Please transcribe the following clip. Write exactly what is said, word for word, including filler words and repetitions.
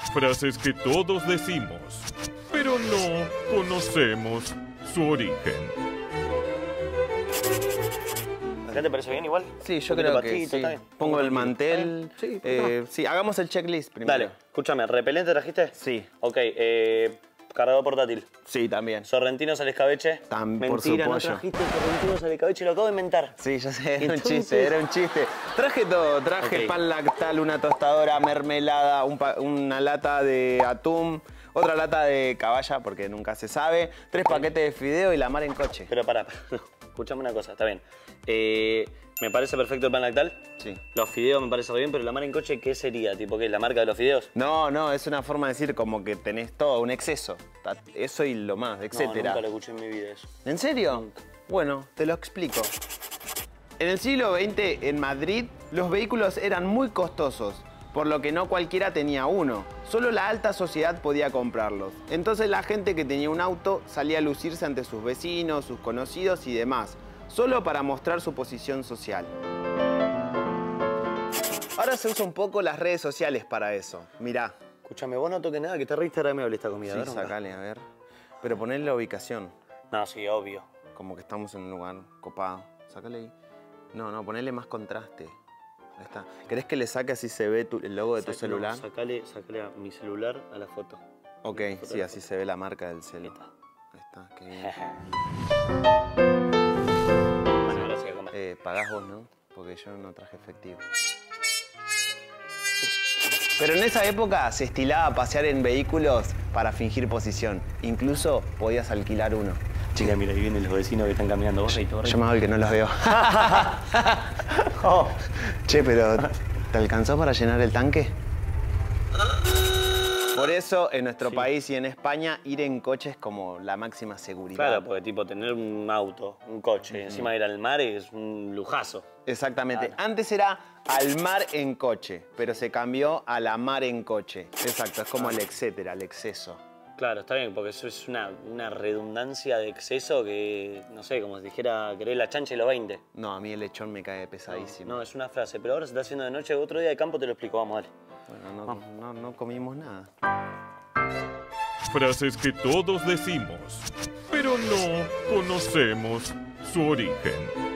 Frases que todos decimos, pero no conocemos su origen. ¿Acá te parece bien igual? Sí, yo Un creo poquito que patito, sí. está bien. Pongo el Un poquito. mantel. ¿Está bien? Sí, eh, sí, hagamos el checklist primero. Dale, escúchame, ¿repelente trajiste? Sí. Ok, eh, cargador portátil. Sí, también. Sorrentinos al escabeche. Tam- por Mentira, no supuesto. trajiste sorrentinos al escabeche, lo acabo de inventar. Sí, ya sé, era un Entonces- chiste, era un chiste. Traje todo, traje Ok. pan lactal, una tostadora, mermelada, un pa- una lata de atún, otra lata de caballa, porque nunca se sabe, tres paquetes de fideo y la mar en coche. Pero pará, pará. Escuchame una cosa, está bien. Eh, me parece perfecto el pan lactal. Sí. Los fideos me parece re bien, pero la mar en coche, ¿qué sería? ¿Tipo qué es la marca de los fideos? No, no, es una forma de decir como que tenés todo, un exceso. Ta- Eso y lo más, No, etcétera. nunca lo escuché en mi vida eso. ¿En serio? Bueno, te lo explico. En el siglo veinte, en Madrid, los vehículos eran muy costosos, por lo que no cualquiera tenía uno. Solo la alta sociedad podía comprarlos. Entonces la gente que tenía un auto salía a lucirse ante sus vecinos, sus conocidos y demás, solo para mostrar su posición social. Ahora se usa un poco las redes sociales para eso. Mirá. Escuchame, vos no toques nada, que está re instagramable esta comida. Sí, a ver, onda. sacale, a ver. Pero ponle la ubicación. No, sí, obvio. Como que estamos en un lugar copado. Sácale ahí. No, no, ponele más contraste. Ahí está. ¿Querés que le saque así se ve tu- el logo de tu Sac- celular? No, sacale, sacale a mi celular a la foto. Ok, La foto sí, de la así se ve la marca del celular. Ahí Ahí está, qué bien. Bueno, ahora sí a comer. Eh, pagás vos, ¿no? Porque yo no traje efectivo. Pero en esa época se estilaba pasear en vehículos para fingir posición. Incluso podías alquilar uno. Chica, mira, ahí vienen los vecinos que están caminando. Vos ahí todo Yo me hago el que no los veo. Oh. Che, pero ¿te alcanzó para llenar el tanque? Por eso, en nuestro Sí. país y en España, ir en coche es como la máxima seguridad. Claro, porque tipo tener un auto, un coche, encima ir al mar es un lujazo. Exactamente. Claro. Antes era al mar en coche, pero se cambió a la mar en coche. Exacto, es como el etcétera, el exceso. Claro, está bien, porque eso es una, una redundancia de exceso que, no sé, como si dijera querer la chancha y los veinte. No, a mí el lechón me cae pesadísimo. No, es una frase, pero ahora se está haciendo de noche, otro día de campo te lo explico, vamos, dale. Bueno, no, no, no comimos nada. Frases que todos decimos, pero no conocemos su origen.